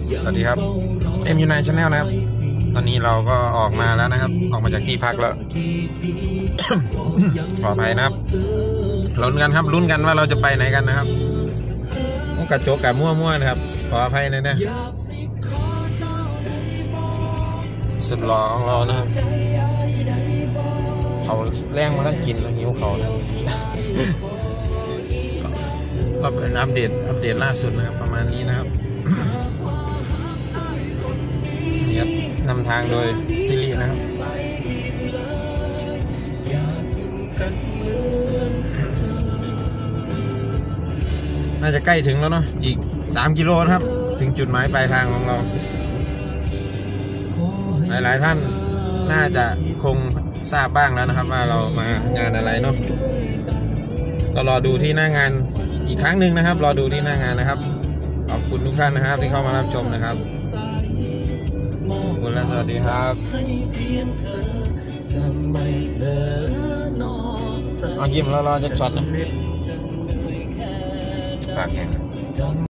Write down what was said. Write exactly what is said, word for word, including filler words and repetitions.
สวัสดีครับ เอ็ม ยู ไนน์ Channel นะครับตอนนี้เราก็ออกมาแล้วนะครับออกมาจากที่พักแล้ว ขออภัยนะครับลุ้นกันครับลุ้นกันว่าเราจะไปไหนกันนะครับกระโจกกะมั่วๆนะครับขออภัยเลยนะสุดหล่อของเรานะครับเขาแรงมาแล้วกินแล้วหิวเขานะก็เป็นอัปเดตอัปเดตล่าสุดนะครับประมาณนี้นะครับนี่ครับนำทางโดยซิรินะครับน่าจะใกล้ถึงแล้วเนาะอีกสามกิโลนะครับถึงจุดหมายปลายทางของเราหลายๆท่านน่าจะคงทราบบ้างแล้วนะครับว่าเรามางานอะไรเนาะก็รอดูที่หน้างานอีกครั้งหนึ่งนะครับรอดูที่หน้างานนะครับขอบคุณทุกท่านนะครับที่เข้ามารับชมนะครับขอบคุณและสวัสดีครับเอายิ้มแล้วรอจะช็อตนะปากแข็ง